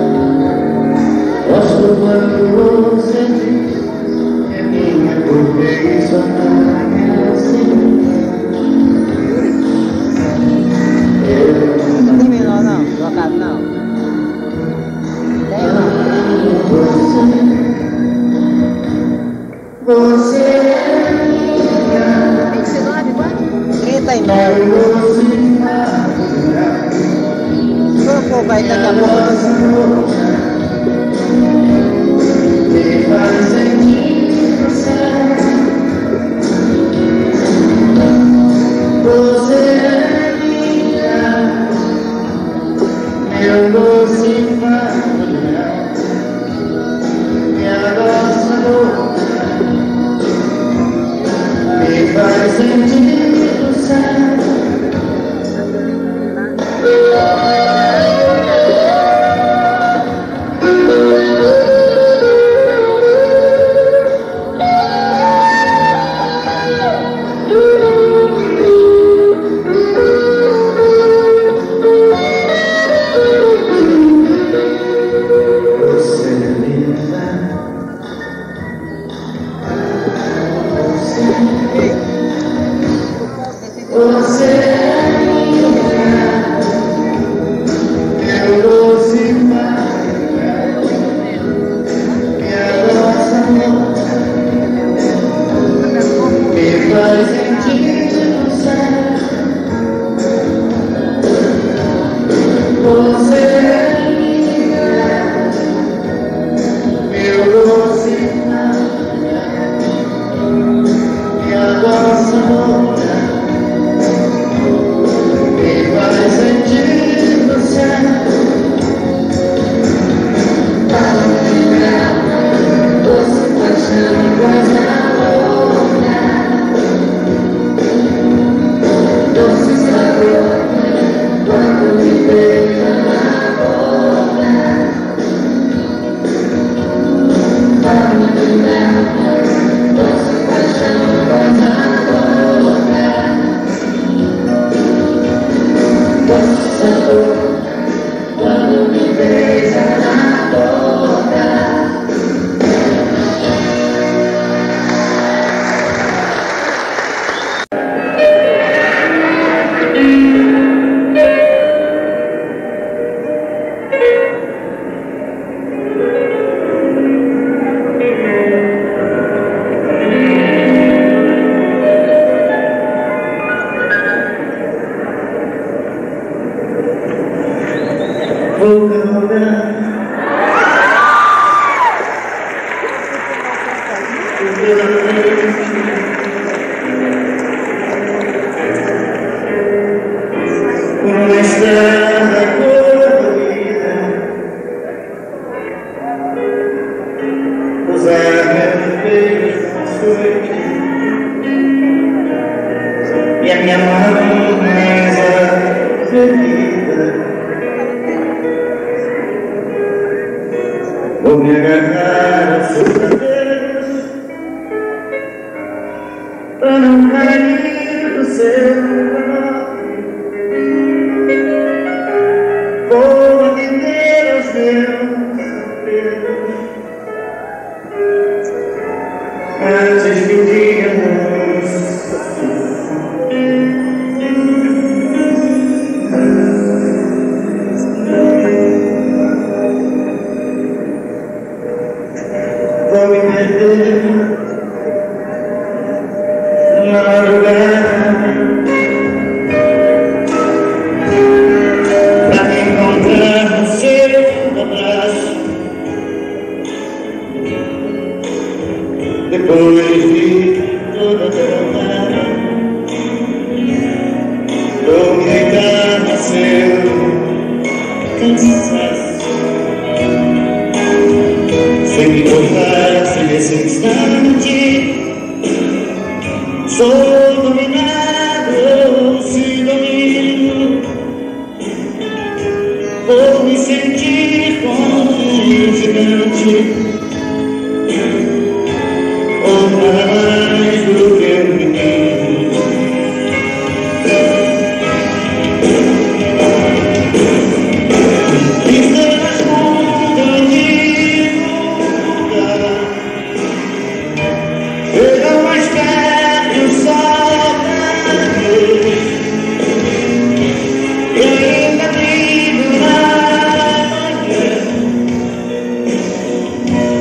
S1: Gosto quando você diz porque isso não é assim.
S2: Não tem menor não, trocado não. Tem não.
S1: Você é
S2: 29, quanto? 39. Trocou, vai daqui a pouco.
S1: me faz sentir. Você é minha, meu doce familiar, minha doce boca, me faz sentir o céu. Você é minha, meu doce familiar, minha doce amor, me faz sentir no céu. Você é minha, meu doce familiar, minha doce amor. e a minha mão mais atrevida. Vou me agarrar a seus cabelos pra não cair do céu. Vou atender aos meus apelos antes que o dia nos vou me perder na madrugada pra me encontrar no seu abraço. Depois de toda a derrota, vou me deitar no seu cansaço. Sem me tocar, sem esse instante, sou dominado, se domino. Vou me sentir como um gigante, ou nada mais do que um menino. Estou nas pontas de lugar, chega mais perto só pra Deus, e ainda brilho na manhã.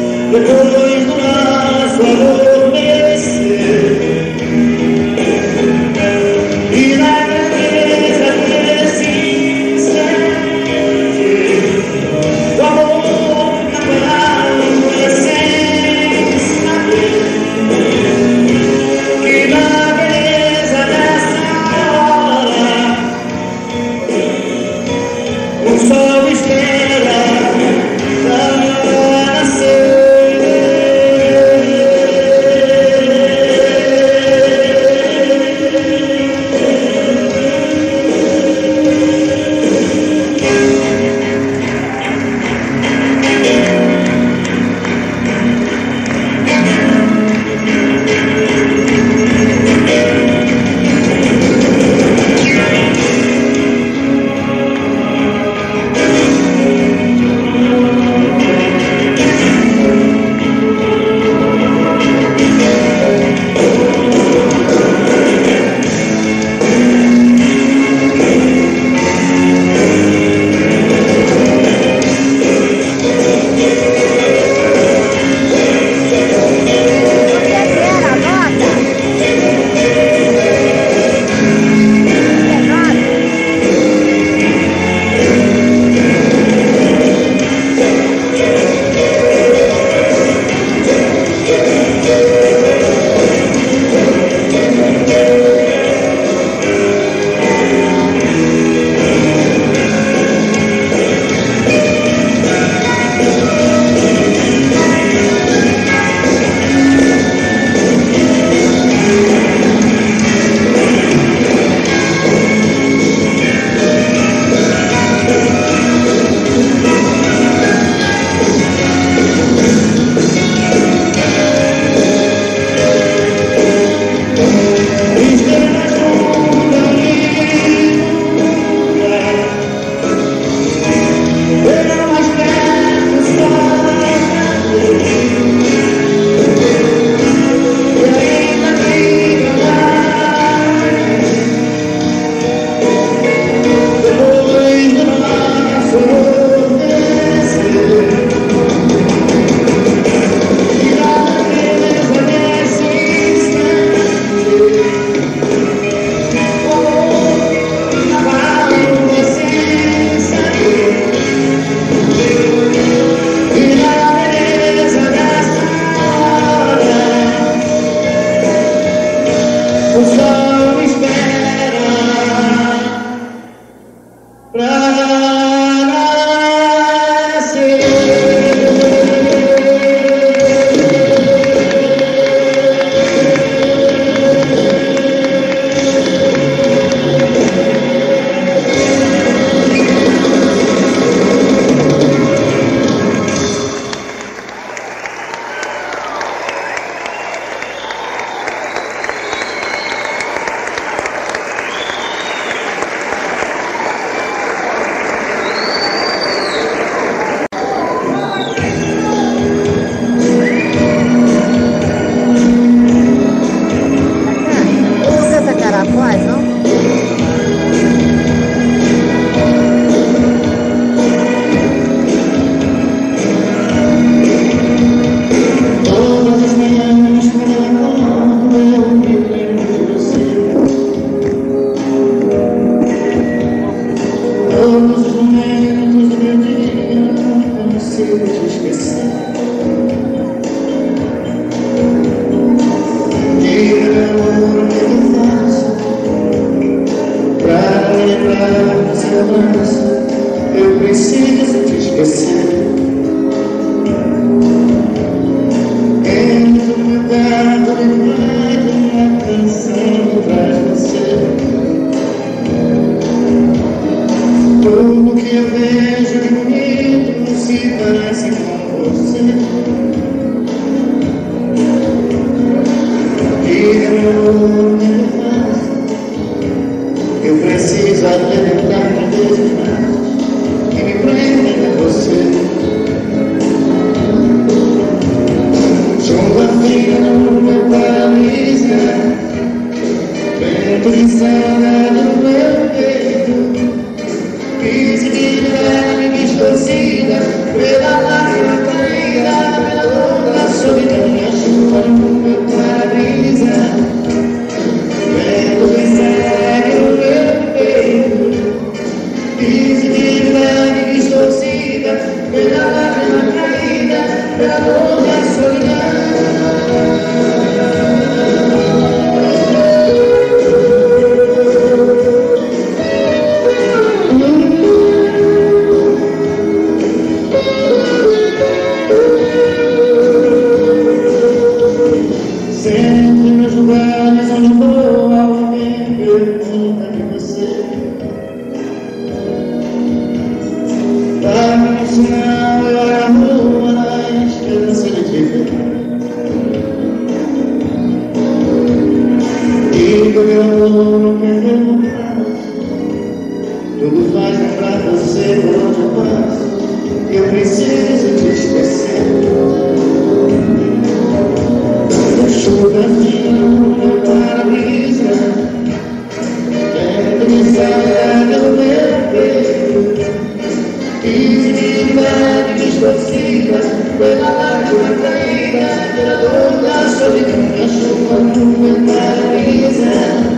S1: semanas eu preciso te esquecer. Entro cuidado e vai uma canção pra você. Tudo que eu vejo de bonito se parece com você. E eu preciso acreditar cada vez mais que me prenda a você. Junto a fria no meu paraíso, vento de saudade no meu peito, crise de verme distorcida pela lágrima caída, pela dor da solidão. A chuva no meu paraíso, vento de sangue no meu peito, crise de verme distorcida pela lágrima caída, pela dor da solidão. Sempre nos lugares onde vou, alguém pergunta de você. Dá-me um sinal, eu olho a rua na esperança de te ver. E do meu amor não perdeu um prazo, tudo faz lembrar você por onde eu passo. Eu preciso te esquecer. Chuva fina no meu para-brisa, vento de saudade no meu peito, crise de verme distorcida pela lágrima caída, pela dor da solidão. A chuva no meu para-brisa,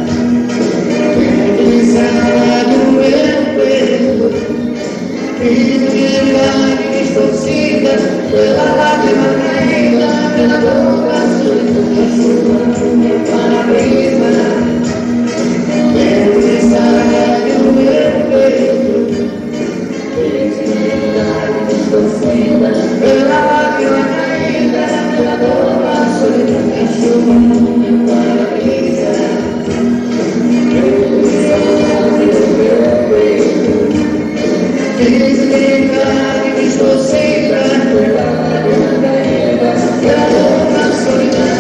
S1: vento de saudade no meu peito, crise de verme distorcida pela lágrima caída, pela dor da solidão. A chuva no meu para-brisa, vento de saudade no meu peito, crise de verme distorcida pela lágrima caída, pela dor da solidão. A chuva no meu para-brisa, vento de saudade no meu peito, crise de verme distorcida pela lágrima caída, pela dor da solidão.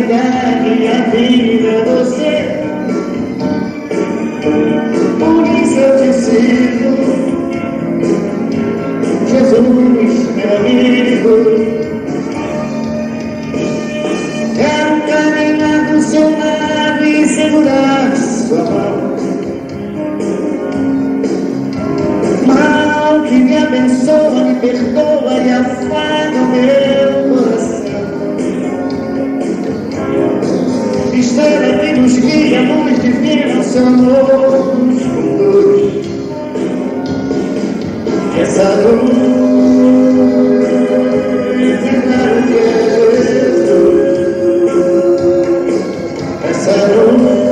S1: verdade a vida é você. Por isso eu te sigo, Jesus, meu amigo. Quero caminhar do seu lado e segurar sua mão. Mal que me abençoa, me perdoa e afaga o meu coração. Estrela que nos guia, luz divina, seu amor nos conduz. Essa luz é claro que é Jesus. Essa luz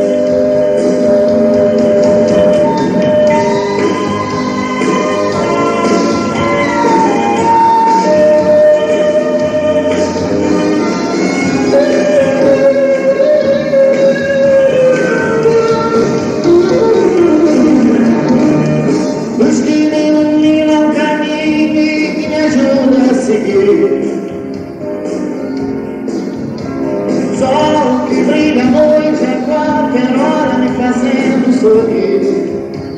S1: sol que brilha à noite a qualquer hora me fazendo sorrir.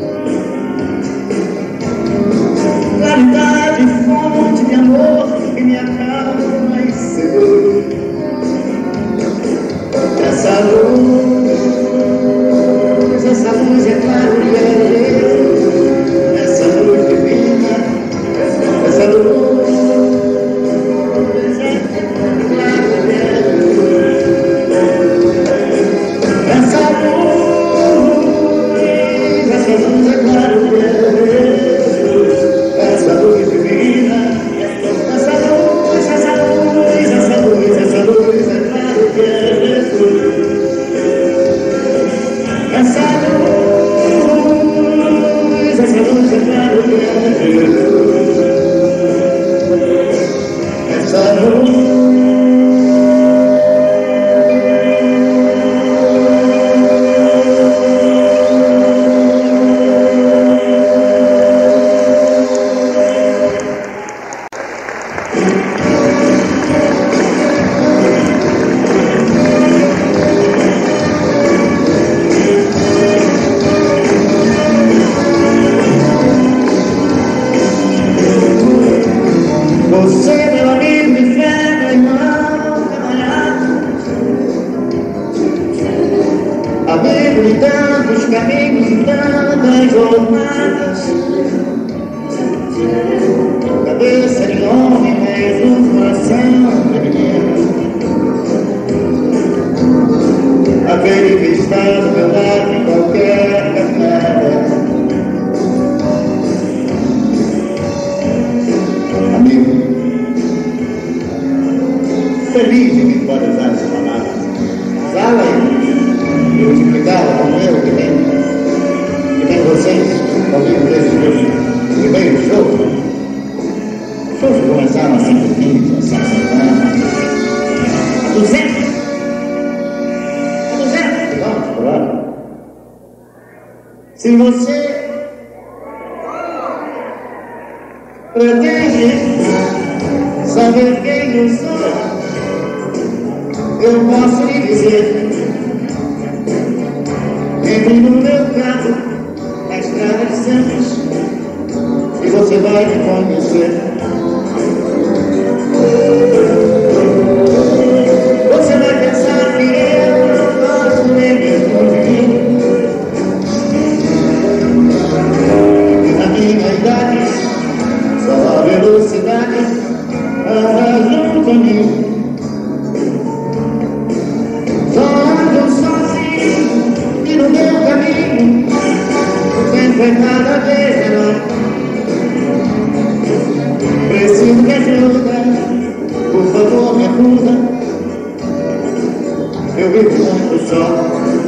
S1: Claridade, fonte de amor que me acalma e seduz. Essa luz é claro que é Deus. Essa luz divina, essa luz você, meu amigo de fé, meu irmão camarada, amigo de tantos caminhos e tantas jornadas, cabeça de homem, mas um coração de menino, aquele que está do meu lado em qualquer caminhada. Amigo, feliz de quem pode usar essa palavra. Usá-la e multiplicá-la como eu que tem vocês ouvindo desde meus primeiros shows. Os shows que começaram a 5 15, a 50, a 200 quilômetros por hora. Se você pretende saber quem eu sou, eu posso lhe dizer. Entre no meu carro, na estrada de Santos, e você vai me conhecer. Você vai pensar que eu não gosto nem mesmo de mim. Na minha idade, só a velocidade arrasa o caminho. Só ando sozinho e no meu caminho o tempo é cada vez menor. Preciso de ajuda, por favor me ajuda. Eu vivo muito só.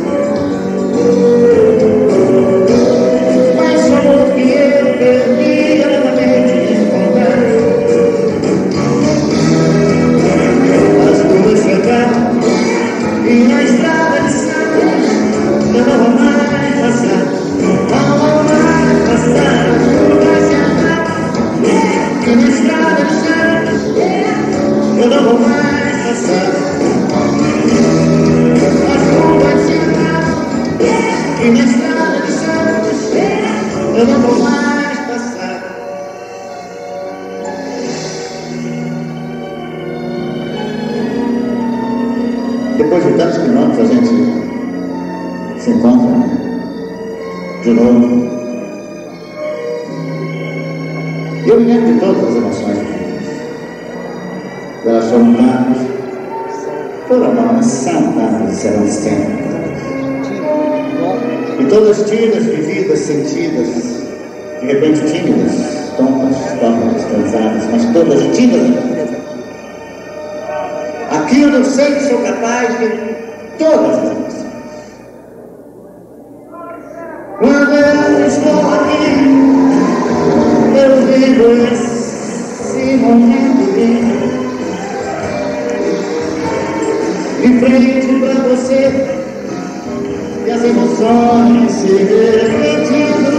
S1: Mas o amor que eu perdi novamente encontrar. As duas chegaram e na estrada de Santos eu não vou mais passar. Não vou mais passar. Vai se andar. E na estrada de Santos eu não vou mais passar. depois de tantos quilômetros, a gente se encontra de novo. E eu me lembro de todas as emoções. Elas foram tantas, foram não, mas são tantas e serão sempre. E todas tidas, vividas, sentidas, de repente tímidas, tontas, cansadas, mas todas tidas. Aquilo eu sei que sou capaz de todas as emoções. Quando eu estou aqui, eu vivo esse momento de frente pra você, e as emoções se repetindo.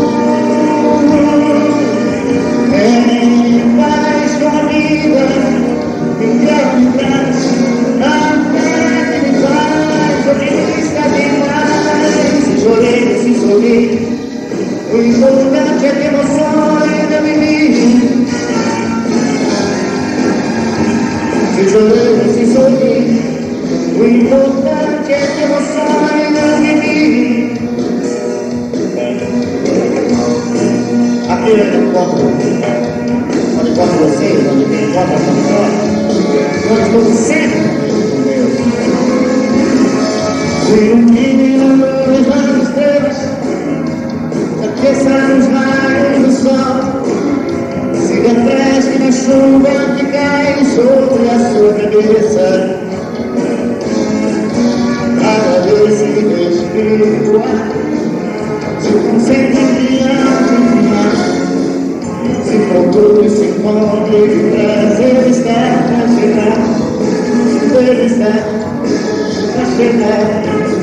S1: Em paz com a vida, em gravidade, até que me faz otimista demais. Se chorei, se sorri, o importante é que emoções eu vivi. Se chorei, se sorri, o importante é que emoções eu vivi. Aqui eu encontro, onde encontro vocês, onde me encontro a sua história, onde estou sempre com Deus. Fui um menino das estrelas, aqueça os raios do sol, se refresque na chuva que cai sobre a sua cabeça. Cada vez que respiro o ar, se concentra em mar. Se for tudo se encontre, o prazer está pra chegar. Ele está pra chegar.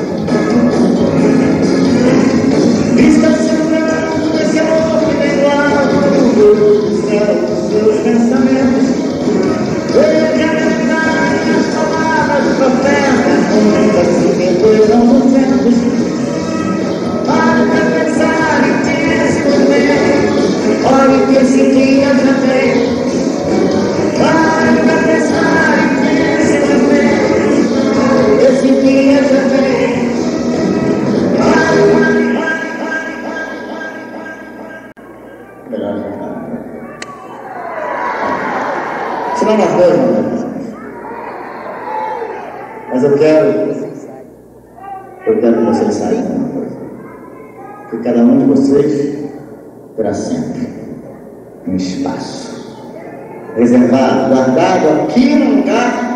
S1: Está segurando desse amor que vem do alto do céu dos seus pensamentos. Ele quer cantar as palavras do profeta, muitas se perderam nos ventos. Para pra pensar em ti nesse momento. Olha que esse dia já vem. Para pra pensar em ti nesse momento. Esse dia já vem. Melhor cantar. Senão nós dois não vamos. Mas eu quero que vocês saibam uma coisa. Que cada um de vocês terá sempre um espaço reservado, guardado aqui no lugar